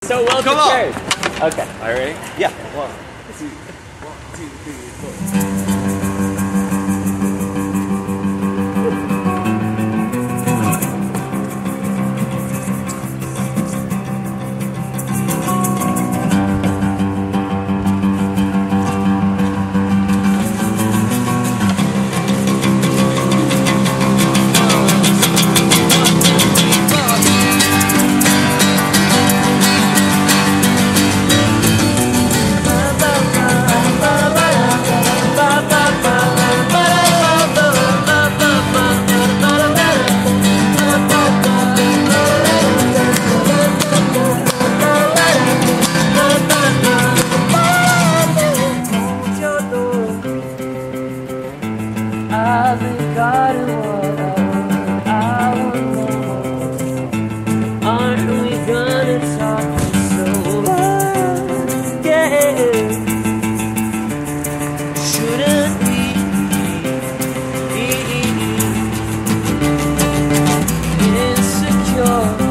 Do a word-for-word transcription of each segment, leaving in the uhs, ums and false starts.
So well Come prepared. on. Okay. All right, ready? Yeah. One, two, one, two, three, four. I've forgotten what I want, I want more. Aren't we gonna talk so much? Yeah. Shouldn't we be insecure?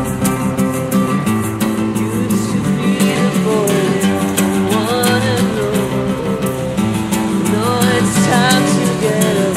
Used to be the boy you wanna know. No, it's time to get up.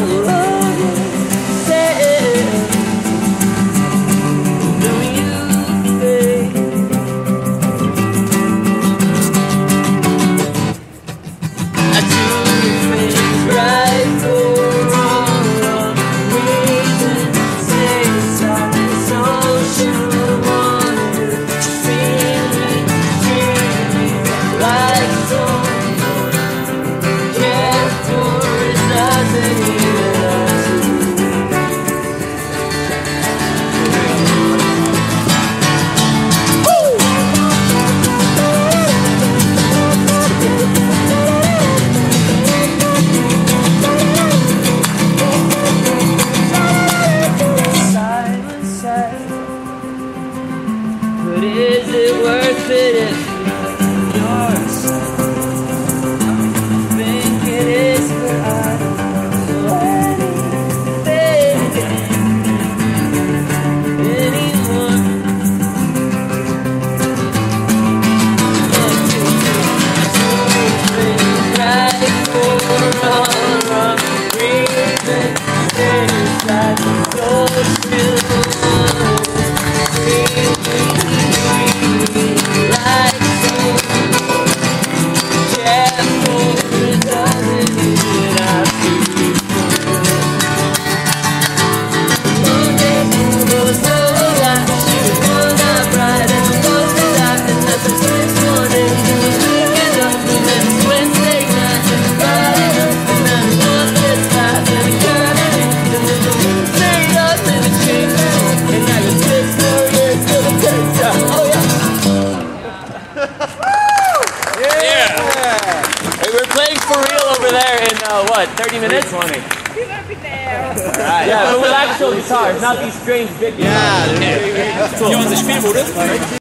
But is it worth it if you're sad? I think it is, but I don't know anything anymore. But you do right for all wrong reasons. It's like so still. We're playing for real over there in uh, what, thirty minutes? twenty. You're gonna be there. Right. Yeah, but with actual guitars, not these strange big guitars. Yeah, yeah. Cool.